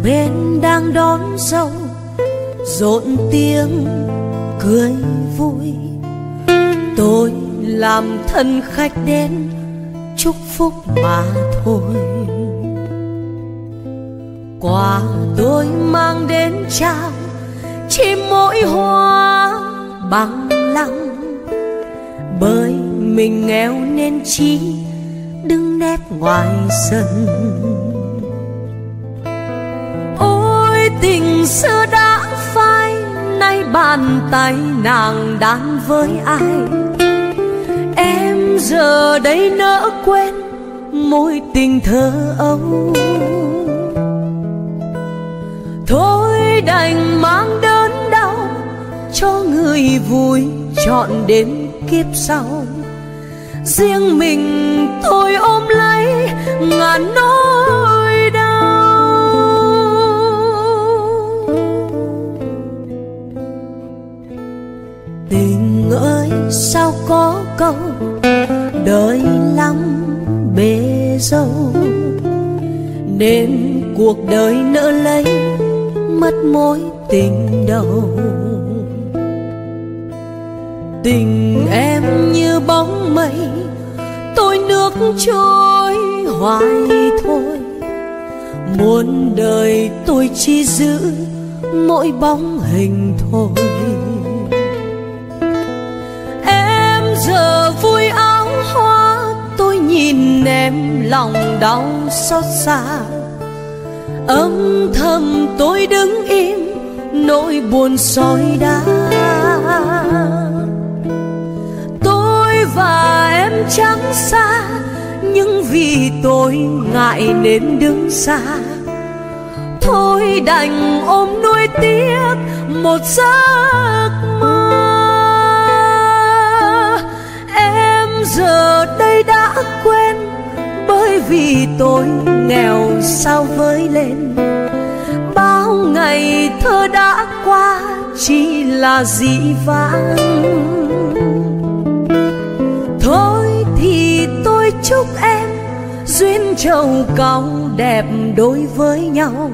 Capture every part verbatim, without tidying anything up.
bên đang đón dâu, rộn tiếng cười vui. Tôi làm thân khách đến chúc phúc mà thôi. Quà tôi mang đến trao chỉ mỗi hoa bằng lăng, bởi mình nghèo nên chỉ đứng nép ngoài sân. Ôi tình xưa đã phai, nay bàn tay nàng đan với ai. Em giờ đây nỡ quên mối tình thơ ấu. Thôi đành mang đớn đau cho người vui chọn đến kiếp sau. Riêng mình tôi ôm lấy ngàn nỗi đau. Tình ơi sao có câu đời lắm bể dâu, nên cuộc đời nỡ lấy mất mối tình đầu. Tình em như bóng mây, tôi nước trôi hoài thôi. Muôn đời tôi chỉ giữ mỗi bóng hình thôi. Em giờ vui áo hoa, tôi nhìn em lòng đau xót xa. Âm thầm tôi đứng im nỗi buồn soi đá. Tôi và em chẳng xa, nhưng vì tôi ngại nên đứng xa. Thôi đành ôm nuối tiếc một giấc mơ. Em giờ đây đã quên, bởi vì tôi nghèo sao với lên. Bao ngày thơ đã qua chỉ là dĩ vãng. Thôi thì tôi chúc em duyên trầu cau đẹp đối với nhau.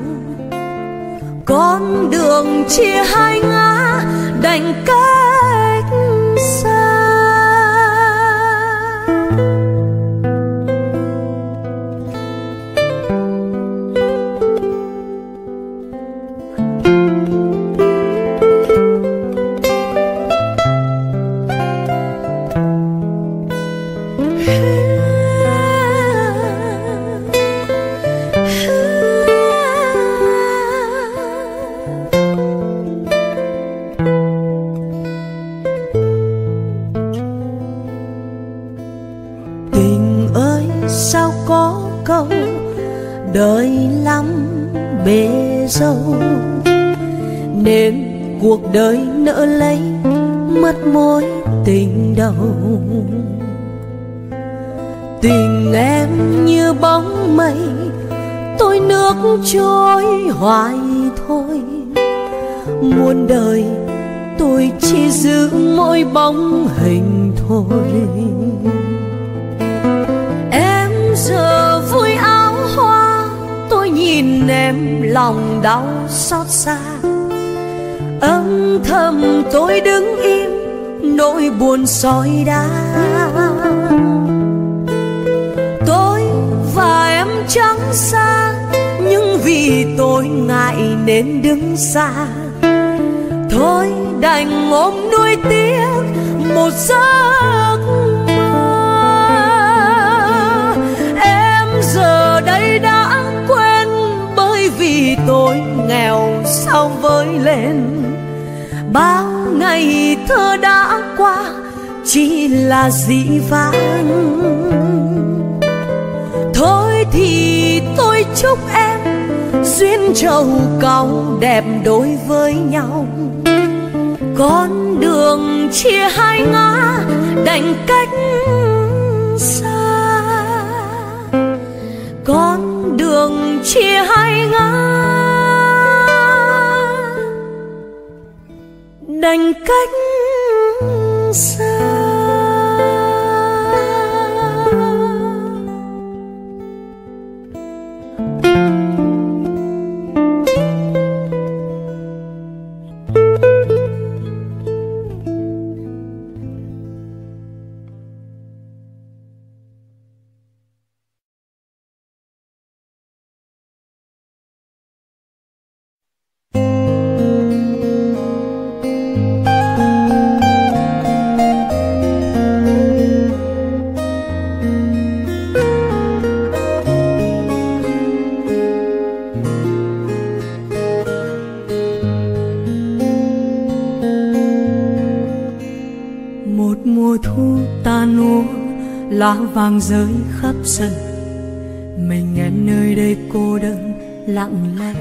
Con đường chia hai ngã đành cách xa. Sao có câu đời lắm bể dâu, nên cuộc đời nỡ lấy mất mối tình đầu. Tình em như bóng mây, tôi nước trôi hoài thôi. Muôn đời tôi chỉ giữ mỗi bóng hình thôi. Giờ vui áo hoa, tôi nhìn em lòng đau xót xa. Âm thầm tôi đứng im nỗi buồn soi đá. Tôi và em chẳng xa, nhưng vì tôi ngại nên đứng xa. Thôi đành ôm nuối tiếc một giấc giờ đây đã quên, bởi vì tôi nghèo sao với lên. Bao ngày thơ đã qua chỉ là dĩ vãng. Thôi thì tôi chúc em duyên trầu cau đẹp đối với nhau. Con đường chia hai ngã đành cách xa. Con đường chia hai ngã đành cách xa. lá vàng rơi khắp sân, mình em nơi đây cô đơn lặng lẽ.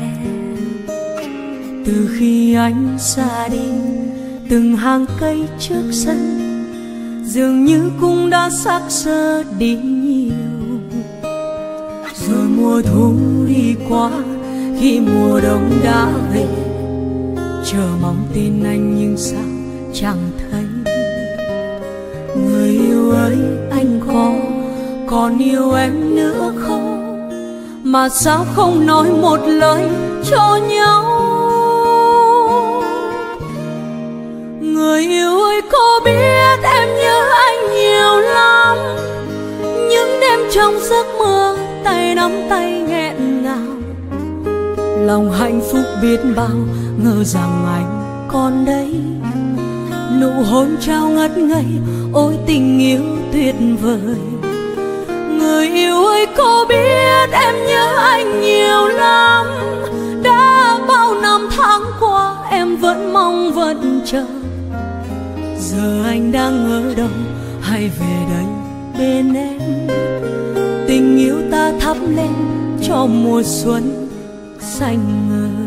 Từ khi anh ra đi, từng hàng cây trước sân dường như cũng đã xác xơ đi nhiều. Rồi mùa thu đi qua, khi mùa đông đã về, chờ mong tin anh nhưng sao chẳng thấy. Người yêu ơi anh khó còn yêu em nữa không, mà sao không nói một lời cho nhau. Người yêu ơi có biết em nhớ anh nhiều lắm, những đêm trong giấc mơ tay nắm tay nghẹn ngào. Lòng hạnh phúc biết bao, ngờ rằng anh còn đây. Nụ hôn trao ngất ngây, ôi tình yêu tuyệt vời. Người yêu ơi có biết em nhớ anh nhiều lắm, đã bao năm tháng qua em vẫn mong vẫn chờ. Giờ anh đang ở đâu, hãy về đây bên em. Tình yêu ta thắp lên cho mùa xuân xanh ngời.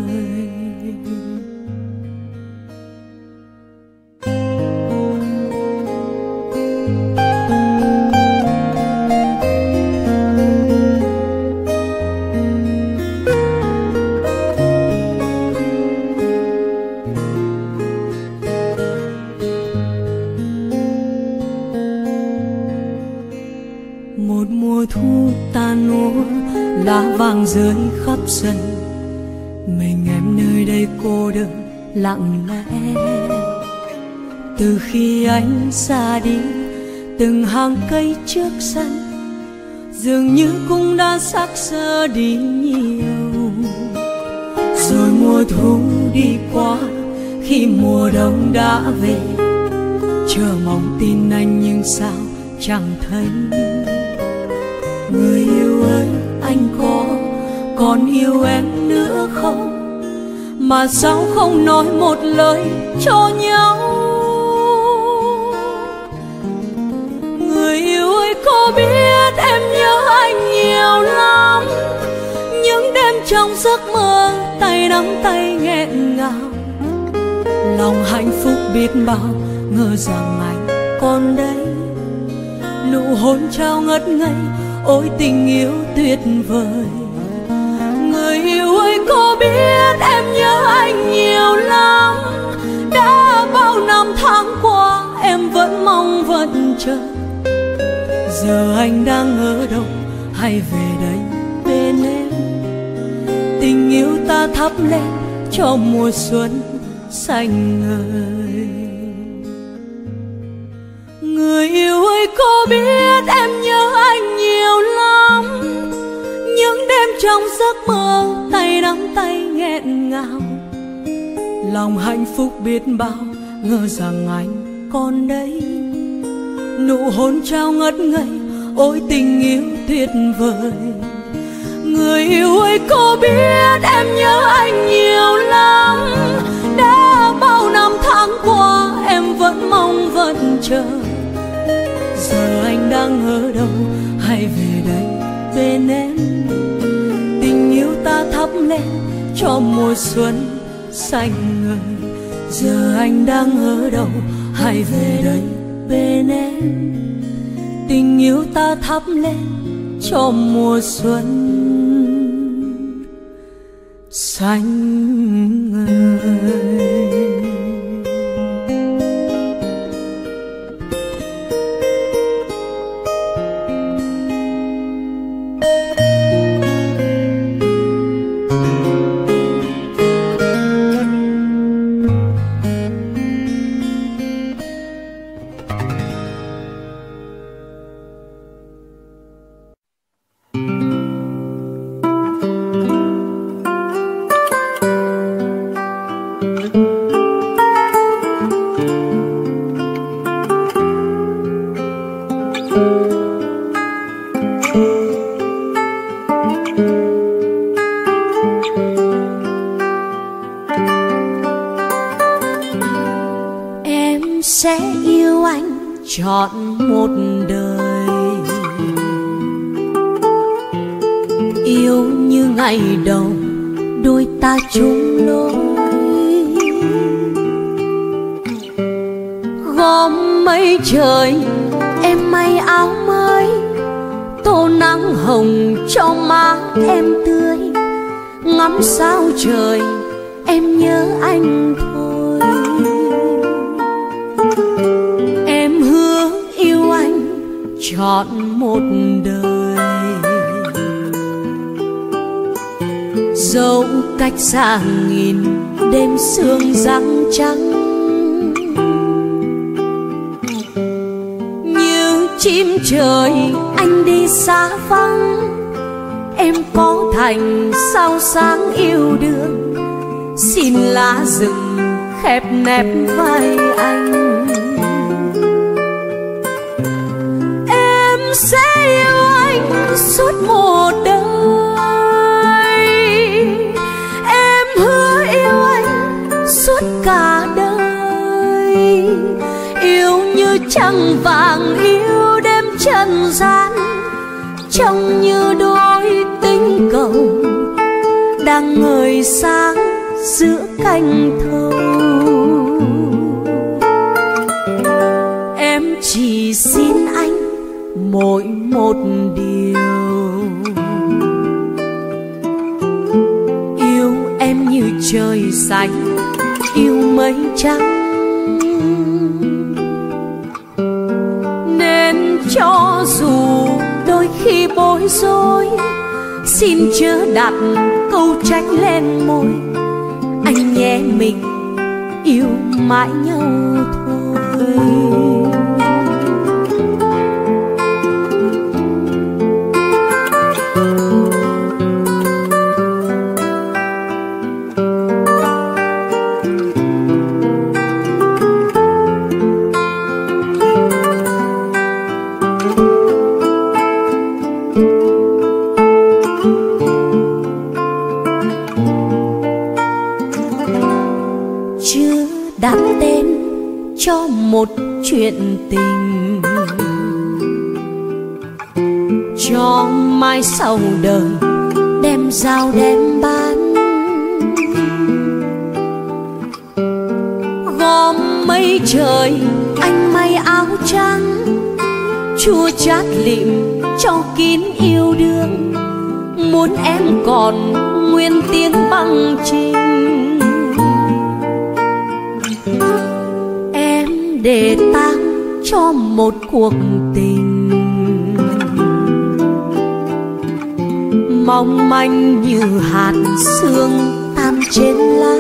Một mùa thu tàn úa, lá vàng rơi khắp sân, mình em nơi đây cô đơn lặng lẽ. Từ khi anh ra đi, từng hàng cây trước sân dường như cũng đã xác xơ đi nhiều. Rồi mùa thu đi qua, khi mùa đông đã về, chờ mong tin anh nhưng sao chẳng thấy. Người yêu ơi anh có còn yêu em nữa không, mà sao không nói một lời cho nhau. Người yêu ơi có biết em nhớ anh nhiều lắm, những đêm trong giấc mơ tay nắm tay nghẹn ngào. Lòng hạnh phúc biết bao, ngờ rằng anh còn đây. Nụ hôn trao ngất ngây, ôi tình yêu tuyệt vời. Người yêu ơi có biết em nhớ anh nhiều lắm, đã bao năm tháng qua em vẫn mong vẫn chờ. Giờ anh đang ở đâu, hãy về đây bên em. Tình yêu ta thắp lên cho mùa xuân xanh ngời. Người yêu ơi có biết em nhớ anh nhiều lắm, những đêm trong giấc mơ tay nắm tay nghẹn ngào. Lòng hạnh phúc biết bao, ngờ rằng anh còn đây. Nụ hôn trao ngất ngây, ôi tình yêu tuyệt vời. Người yêu ơi có biết em nhớ anh nhiều lắm, đã bao năm tháng qua em vẫn mong vẫn chờ. Giờ anh đang ở đâu, hãy về đây bên em. Tình yêu ta thắp lên cho mùa xuân xanh ngời. Giờ anh đang ở đâu, hãy về đây bên em. Tình yêu ta thắp lên cho mùa xuân xanh ngời. sẽ yêu anh trọn một đời. yêu như ngày đầu đôi ta chung lối. Gom mây trời em may áo mới, tô nắng hồng cho má em tươi. Ngắm sao trời em nhớ anh thôi. Em hứa yêu anh trọn một đời, dẫu cách xa nghìn đêm sương răng trắng. Như chim trời anh đi xa vắng, em có thành sao sáng yêu đương. Xin lá rừng khép nép vai anh, em sẽ yêu anh suốt một đời. Em hứa yêu anh suốt cả đời, yêu như trăng vàng yêu đêm trần gian. Trông như đôi tinh cầu đang ngời sáng giữa cánh thâu. Em chỉ xin anh mỗi một điều, yêu em như trời xanh yêu mây trắng. Nên cho dù đôi khi bối rối, xin chớ đặt câu trách lên môi. Anh nhé mình yêu mãi nhau thôi. Chưa đặt tên cho một chuyện tình, cho mai sau đời đem giao đem bán. Gom mây trời anh may áo trắng, chua chát lịm cho kín yêu đương. Muốn em còn nguyên tiếng bằng trình, em để tang cho một cuộc tình mong manh như hạt sương tan trên lá.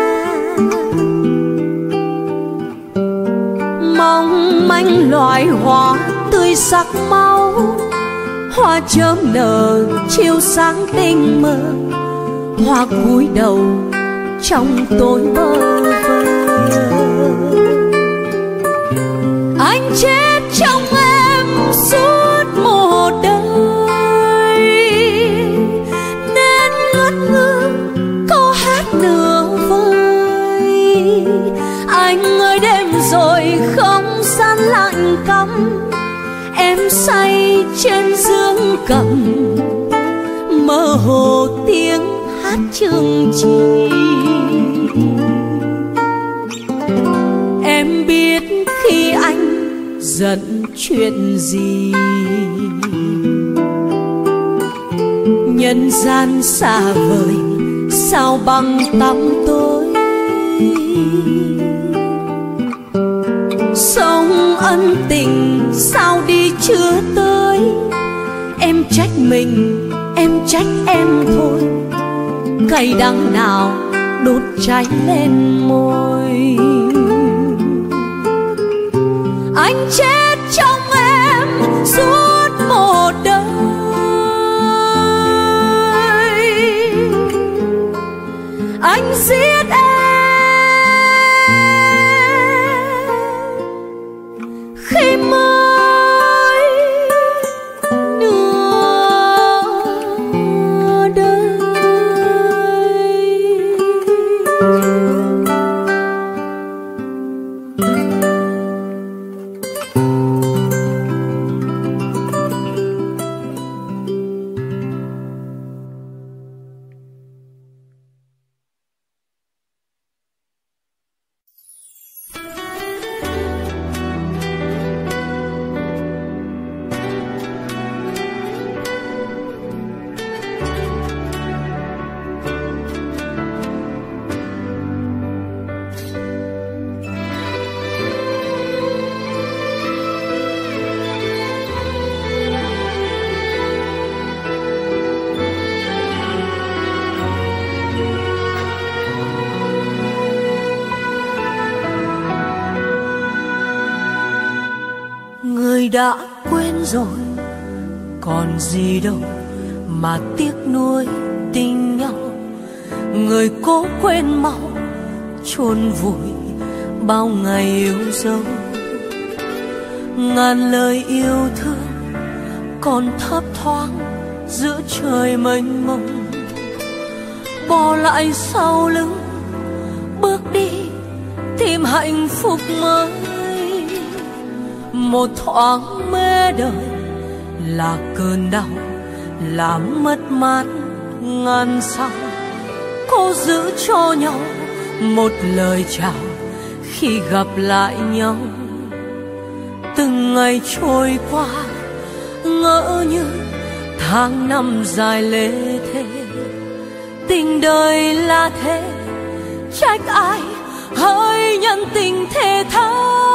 Mong manh loài hoa tươi sắc máu, hoa chớm nở chiều sáng tinh mơ. Hoa cúi đầu trong tối bơ vơ, anh chết trong em suốt một đời. Nên ngất ngơ câu hát nửa vời. Anh ơi đêm rồi không gian lạnh cắm, em say trên giường cầm mơ hồ tiếng hát chương trình. Em biết khi anh giận chuyện gì, nhân gian xa vời sao băng tăm tối. Sông ân tình sao đi chưa tới, em trách mình em trách em thôi. Cay đắng nào đốt cháy lên môi, anh chết trong em suốt một đời. Anh giết em khi mới nửa đời. Người đã quên rồi, còn gì đâu mà tiếc nuối tình nhau. Người cố quên mau, chôn vùi bao ngày yêu dấu. Ngàn lời yêu thương còn thấp thoáng giữa trời mênh mông. Bỏ lại sau lưng, bước đi tìm hạnh phúc mới. Một thoáng mê đời là cơn đau, là mất mát ngàn sao. Cố giữ cho nhau một lời chào khi gặp lại nhau. Từng ngày trôi qua ngỡ như tháng năm dài lê thế. Tình đời là thế, trách ai hỡi nhân tình thề thái.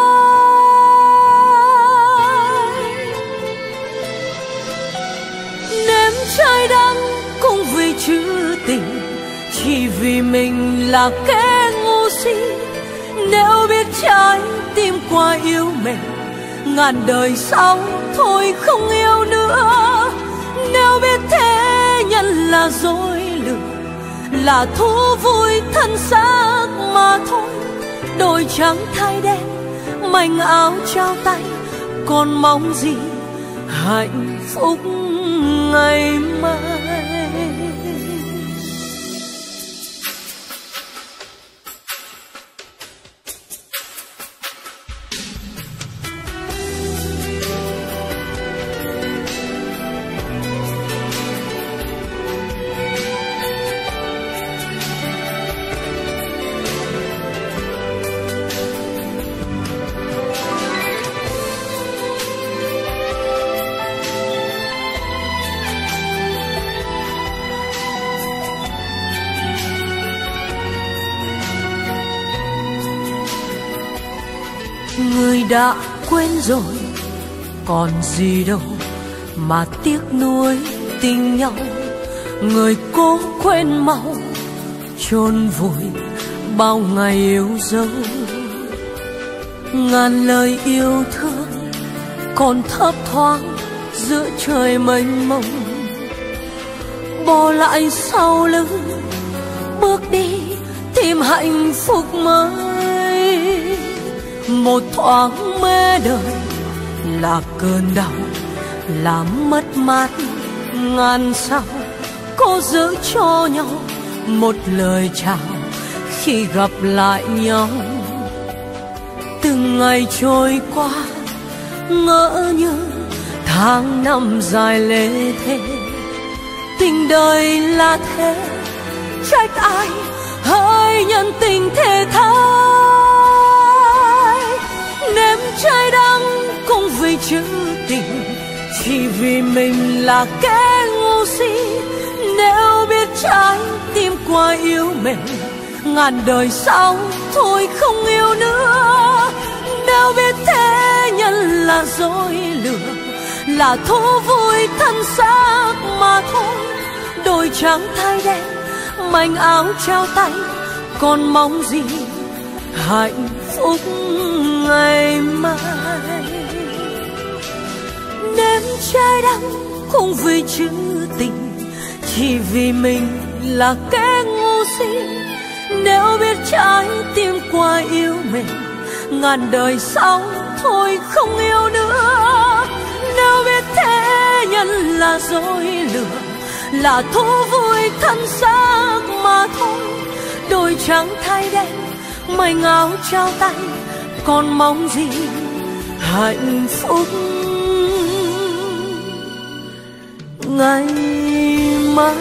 Nếm trái đắng cũng vì chữ tình, chỉ vì mình là kẻ ngu si. Nếu biết trái tim qua yêu mình, ngàn đời sau thôi không yêu nữa. Nếu biết thế nhân là dối lừa, là thú vui thân xác mà thôi. Đổi trắng thay đen, mảnh áo trao tay, còn mong gì hạnh phúc ngày mai. Người đã quên rồi, còn gì đâu mà tiếc nuối tình nhau. Người cố quên mau, chôn vùi bao ngày yêu dấu. Ngàn lời yêu thương còn thấp thoáng giữa trời mênh mông. Bỏ lại sau lưng, bước đi tìm hạnh phúc mới. Một thoáng mê đời là cơn đau, là mất mát ngàn sao. Cố giữ cho nhau một lời chào khi gặp lại nhau. Từng ngày trôi qua ngỡ như tháng năm dài lê thế. Tình đời là thế, trách ai hỡi nhân tình thề thái. Nếm trái đắng cũng vì chữ tình, chỉ vì mình là kẻ ngu si. Nếu biết trái tim qua yêu mình, ngàn đời sau thôi không yêu nữa. Nếu biết thế nhân là dối lừa, là thú vui thân xác mà thôi. Đổi trắng thay đen, mảnh áo trao tay, còn mong gì hạnh phúc ngày mai. Nếm trái đắng cũng vì chữ tình, chỉ vì mình là kẻ ngu si. Nếu biết trái tim qua yêu mình, ngàn đời sau thôi không yêu nữa. Nếu biết thế nhân là dối lừa, là thú vui thân xác mà thôi. Đổi trắng thay đen, mảnh áo trao tay, còn mong gì hạnh phúc ngày mai.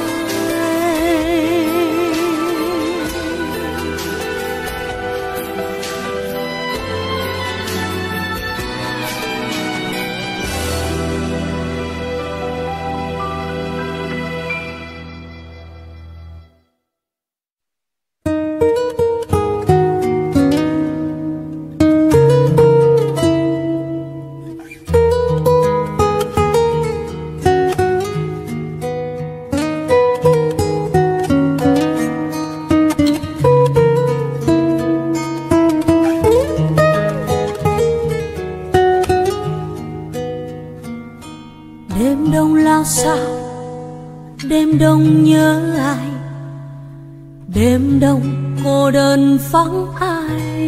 ai, đêm đông cô đơn vắng ai.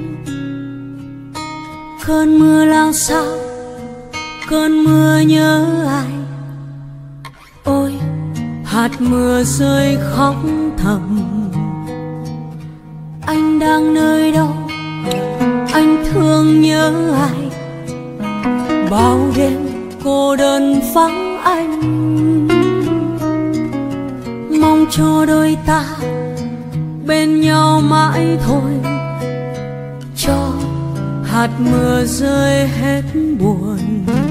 Cơn mưa lao sao, cơn mưa nhớ ai. Ôi hạt mưa rơi khóc thầm. Anh đang nơi đâu, anh thương nhớ ai. Bao đêm cô đơn vắng anh, mong cho đôi ta bên nhau mãi thôi, cho hạt mưa rơi hết buồn.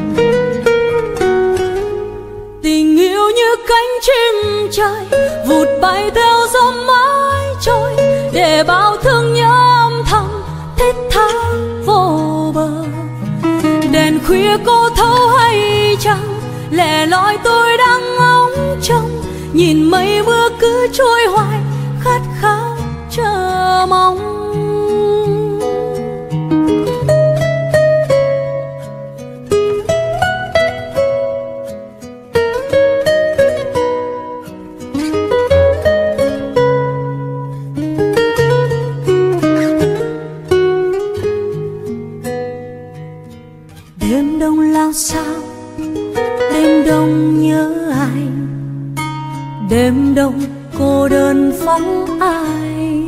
Tình yêu như cánh chim trời vụt bay theo gió mãi trôi, để bao thương nhớ âm thầm thiết tha vô bờ. Đèn khuya cô thấu hay chăng, lẻ loi tôi đang ngóng trông, nhìn mây mưa cứ trôi hoài khát khao chờ mong. Đêm đông lao sao, đêm đông nhớ ai. Đêm đông cô đơn vắng ai.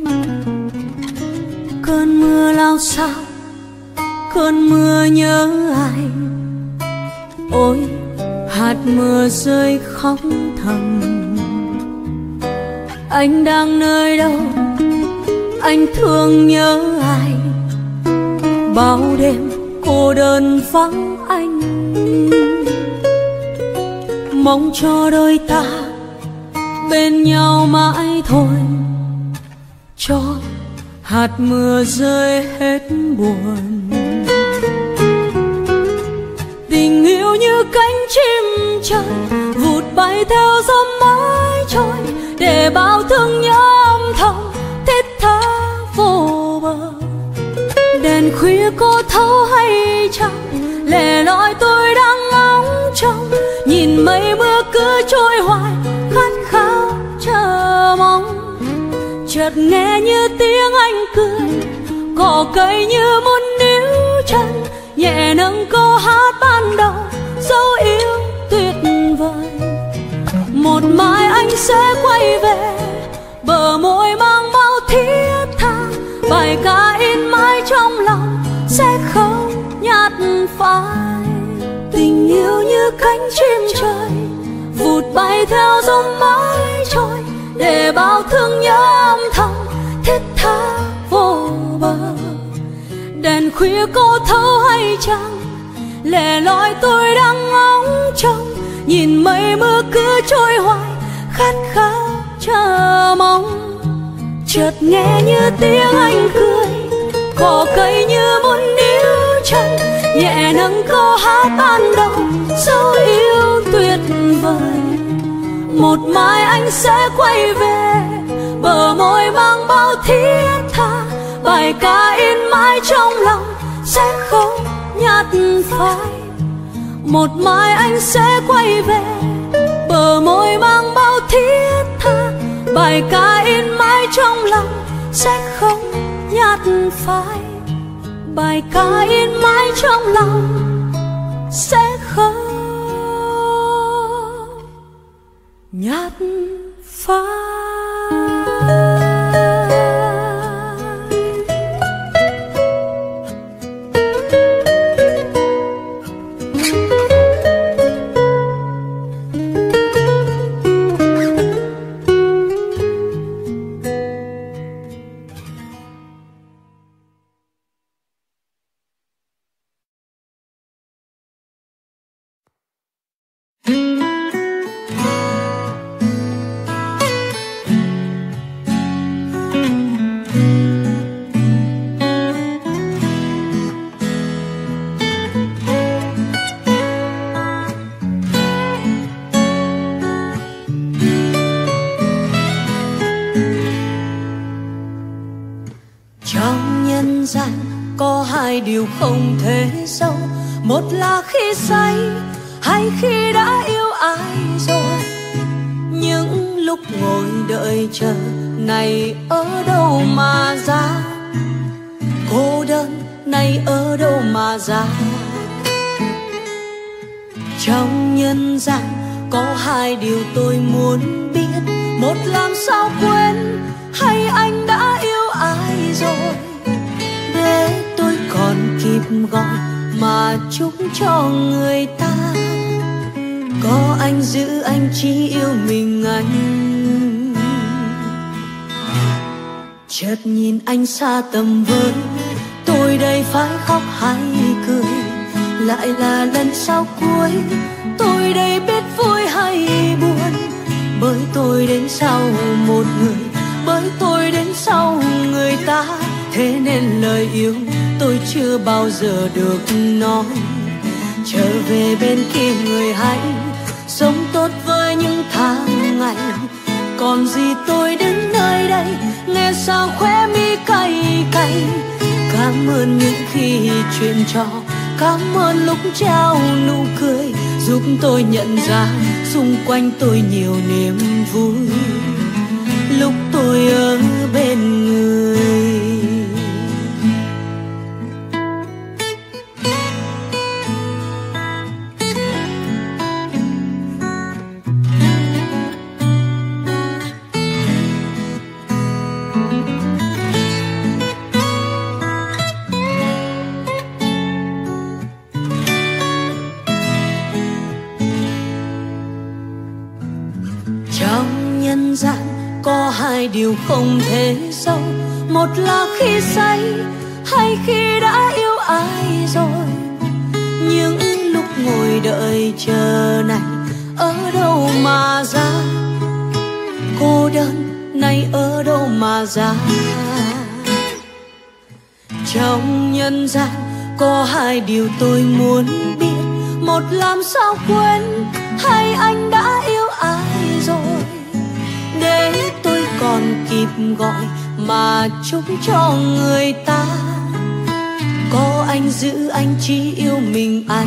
Cơn mưa lao sao, cơn mưa nhớ ai. Ôi hạt mưa rơi khóc thầm. Anh đang nơi đâu, anh thương nhớ ai. Bao đêm cô đơn vắng anh, mong cho đôi ta bên nhau mãi thôi, cho hạt mưa rơi hết buồn. Tình yêu như cánh chim trời vụt bay theo gió mãi trôi, để bao thương nhớ âm thầm thiết tha vô bờ. Đèn khuya cô thấu hay chăng, lẻ loi tôi đang ngóng trông, nhìn mây mưa cứ trôi hoài khát khao chờ mong. Chợt nghe như tiếng anh cười, cỏ cây như muốn níu chân, nhẹ nâng câu hát ban đầu dấu yêu tuyệt vời. Một mai anh sẽ quay về, bờ môi mang bao thiết tha, bài ca in mãi trong lòng sẽ không nhạt phai. Tình yêu như cánh chim trời vụt bay theo gió mãi trôi, để bao thương nhớ âm thầm thiết tha vô bờ. Đèn khuya cô thấu hay chăng, lẻ loi tôi đang ngóng trông, nhìn mây mưa cứ trôi hoài khát khao chờ mong. Chợt nghe như tiếng anh cười, cỏ cây như muốn níu chân, nhẹ nâng câu hát ban đầu dấu yêu tuyệt vời. Một mai anh sẽ quay về, bờ môi mang bao thiết tha, bài ca in mãi trong lòng sẽ không nhạt phai. Một mai anh sẽ quay về, bờ môi mang bao thiết tha, bài ca in mãi trong lòng sẽ không nhạt phai. Bài ca in mãi trong lòng sẽ không nhạt phai. hai điều không thể giấu, một là khi say hay khi đã yêu ai rồi. Những lúc ngồi đợi chờ này ở đâu mà ra, cô đơn này ở đâu mà ra. Trong nhân gian có hai điều tôi muốn biết, một làm sao quên hay anh đã yêu ai rồi, để tôi còn kịp gọi mà chúc cho người ta. Có anh giữ anh chỉ yêu mình anh. Chợt nhìn anh xa tầm với, tôi đây phải khóc hay cười, lại là lần sau cuối tôi đây biết vui hay buồn. Bởi tôi đến sau một người, bởi tôi đến sau người ta, thế nên lời yêu tôi chưa bao giờ được nói. Trở về bên kia người hãy sống tốt với những tháng ngày, còn gì tôi đứng nơi đây nghe sao khóe mi cay cay. Cảm ơn những khi chuyện trò, cảm ơn lúc trao nụ cười, giúp tôi nhận ra xung quanh tôi nhiều niềm vui lúc tôi ở bên người. Có hai điều không thể giấu, một là khi say hay khi đã yêu ai rồi. Những lúc ngồi đợi chờ này ở đâu mà ra, cô đơn này ở đâu mà ra. Trong nhân gian có hai điều tôi muốn biết, một làm sao quên hay anh đã yêu ai rồi, để tôi còn kịp gọi mà chúc cho người ta. Có anh giữ anh chỉ yêu mình anh.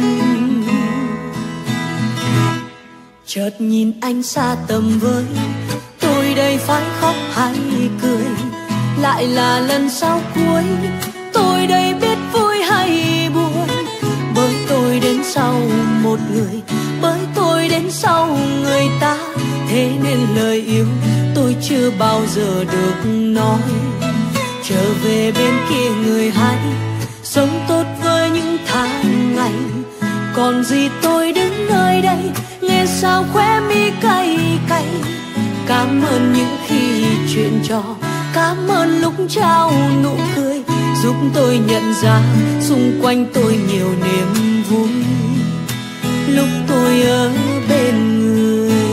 Chợt nhìn anh xa tầm với, tôi đây phải khóc hay cười, lại là lần sau cuối tôi đây biết vui hay buồn. Bởi tôi đến sau một người, bởi tôi đến sau người ta, thế nên lời yêu tôi chưa bao giờ được nói. Trở về bên kia người hãy sống tốt với những tháng ngày, còn gì tôi đứng nơi đây nghe sao khóe mi cay cay. Cảm ơn những khi chuyện trò, cảm ơn lúc trao nụ cười, giúp tôi nhận ra xung quanh tôi nhiều niềm vui lúc tôi ở bên người.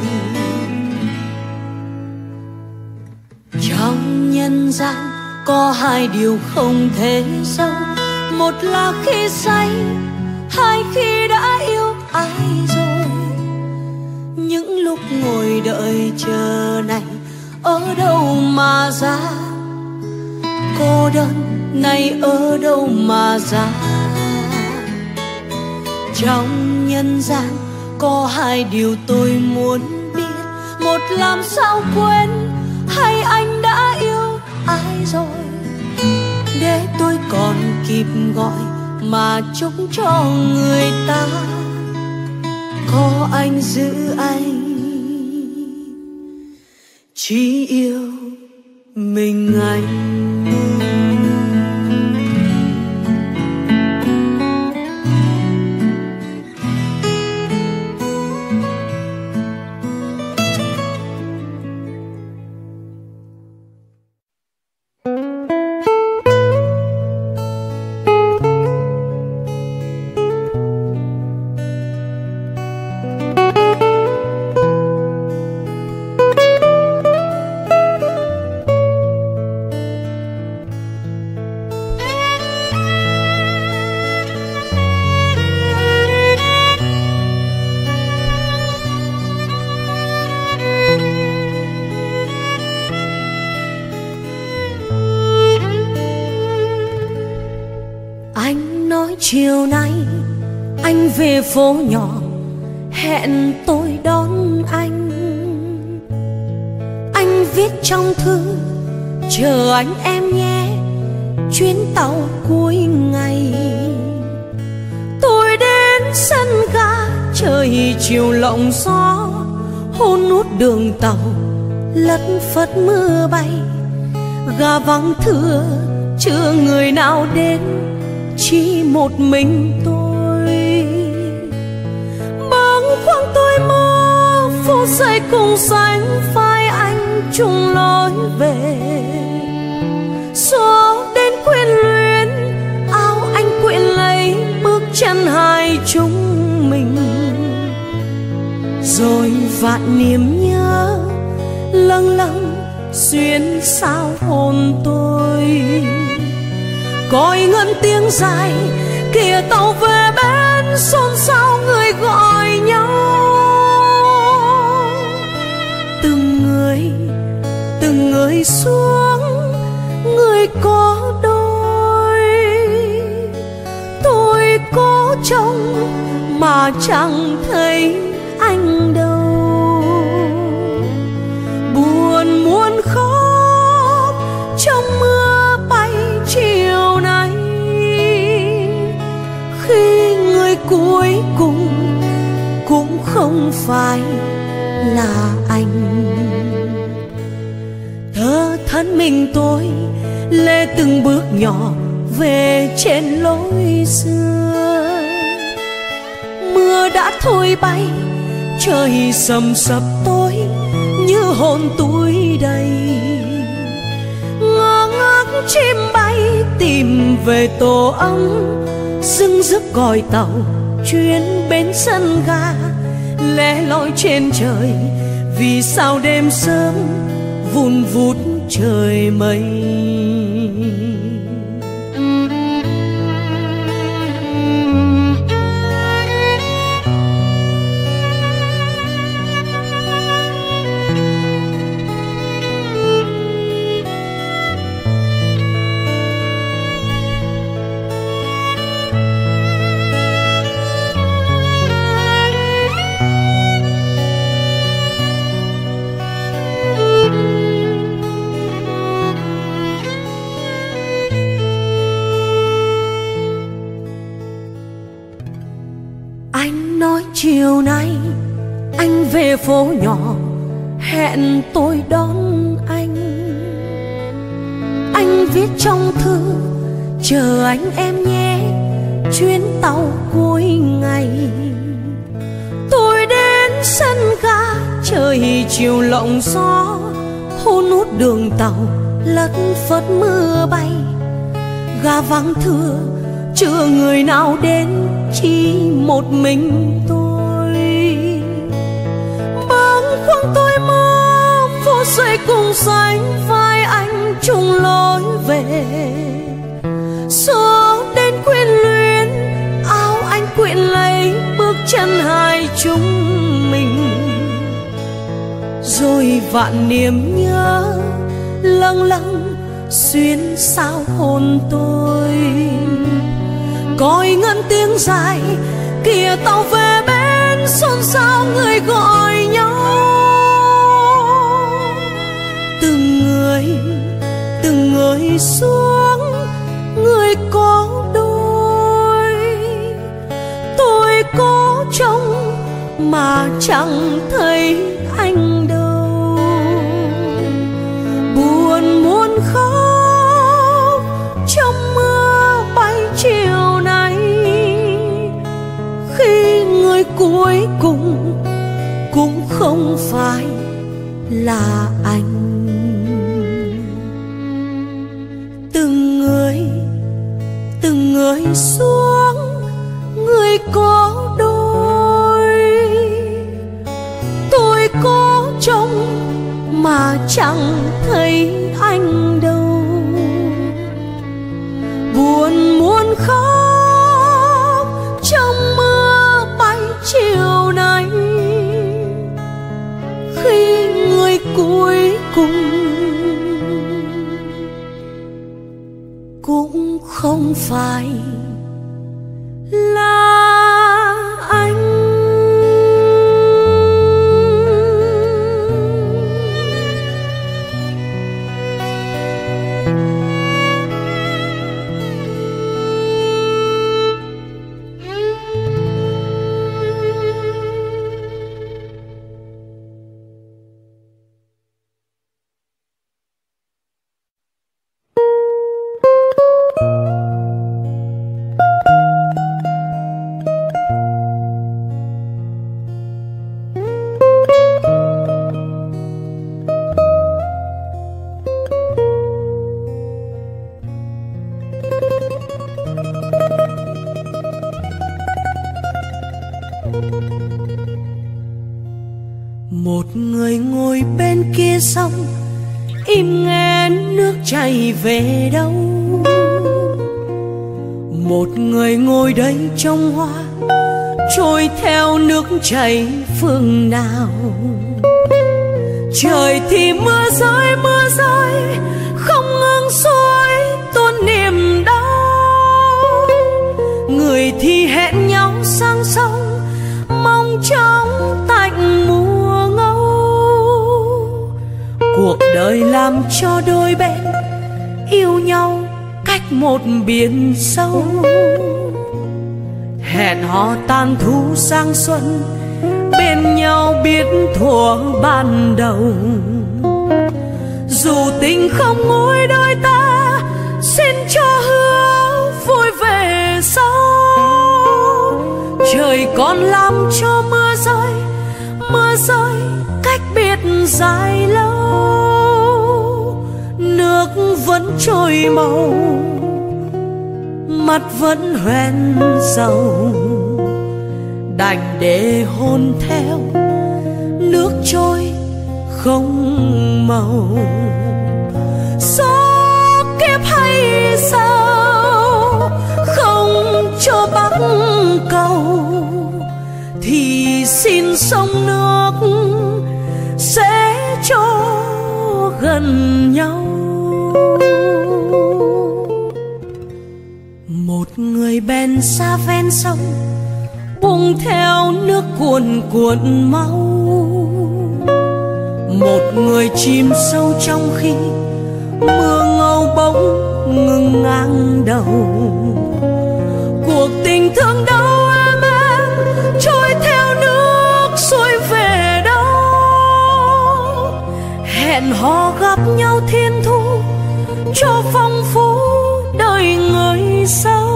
Trong nhân gian có hai điều không thể giấu, một là khi say hai khi đã yêu ai rồi. Những lúc ngồi đợi chờ này ở đâu mà ra, cô đơn này ở đâu mà ra. Trong nhân gian có hai điều tôi muốn biết, một làm sao quên hay anh đã yêu ai rồi, để tôi còn kịp gọi mà chúc cho người ta. Có anh giữ anh chỉ yêu mình anh. Chiều nay anh về phố nhỏ hẹn tôi đón anh. viết trong thư chờ anh em nhé, chuyến tàu cuối ngày. Tôi đến sân ga trời chiều lộng gió, hôn nút đường tàu lất phất mưa bay. Ga vắng thưa chưa người nào đến, chỉ một mình tôi. Bâng khuâng tôi mơ phút giây cùng sánh vai anh chung lối về. Gió đến quyến luyến áo anh quyện lấy bước chân hai chúng mình. Rồi vạn niềm nhớ lâng lâng xuyên sao hồn tôi. Còi ngân tiếng dài kìa tàu về bên, xôn xao người gọi nhau. Từng người từng người xuống, người có đôi. Tôi có trông mà chẳng thấy anh đâu. Buồn muốn khóc trong mưa bay chiều nay, khi người cuối cùng cũng không phải là anh. Thơ thân mình tôi lê từng bước nhỏ về trên lối xưa. Mưa đã thôi bay, trời sầm sập tối như hồn túi đầy. Ngơ ngác chim bay tìm về tổ ấm, dưng dứt gọi tàu chuyến bến sân ga. Lẻ loi trên trời vì sao đêm sớm vun vút trời mây. Chiều nay anh về phố nhỏ hẹn tôi đón anh. Anh viết trong thư chờ anh em nhé, chuyến tàu cuối ngày. Tôi đến sân ga trời chiều lộng gió, hôn nút đường tàu lất phất mưa bay. Ga vắng thưa chưa người nào đến, chỉ một mình tôi. Bâng khuâng tôi mơ phút giây cùng sánh vai anh chung lối về. Gió đến quyến luyến áo anh quyện lấy bước chân hai chúng mình. Rồi vạn niềm nhớ lâng lâng xuyên sao hồn tôi. Còi ngân tiếng dài kìa tàu về bên, xôn xao người gọi nhau. Từng người từng người xuống, người có đôi. Tôi có trông mà chẳng thấy anh đâu. Buồn muốn khóc trong mưa bay chiều nay, khi người cuối cùng cũng không phải là anh. Từng người từng người xuống, người có đôi. Tôi có trông mà chẳng thấy anh đâu. Buồn muốn khóc trong mưa bay chiều nay, khi người cuối cùng cũng không phải là anh. một người ngồi bên kia sông, im nghe nước chảy về đâu. Một người ngồi đây trông hoa trôi theo nước chảy phương nào. Trời thì mưa rơi mưa rơi không ngừng suối tuôn niềm đau. Người thì hẹn nhau sang sông mong trong tạnh mùa ngâu. Cuộc đời làm cho đôi bên yêu nhau cách một biển sâu. Hẹn hò tàn thu sang xuân bên nhau biết thuở ban đầu. Dù tình không ngôi đôi ta, xin cho hứa vui về sau. Trời còn làm cho mưa rơi mưa rơi cách biệt dài lâu. Nước vẫn trôi màu, mắt vẫn hoen dầu, đành để hôn theo nước trôi không màu. Số kiếp hay sao không cho bắc cầu, thì xin sông nước sẽ cho gần nhau. Một người bèn xa ven sông buông theo nước cuồn cuộn mau. Một người chìm sâu trong khi mưa ngâu bỗng ngừng ngang đầu. Cuộc tình thương đâu em em trôi theo nước xuôi về đâu. Hẹn hò gặp nhau thiên thu cho phong phú đời người sau.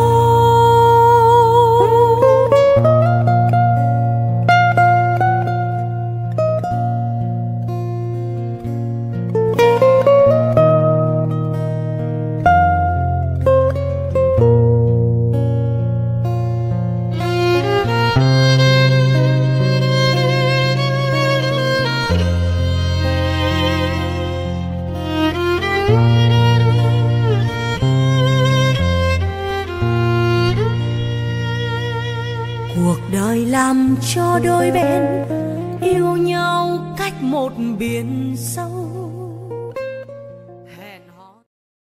Cuộc đời làm cho đôi bên yêu nhau cách một biển sâu.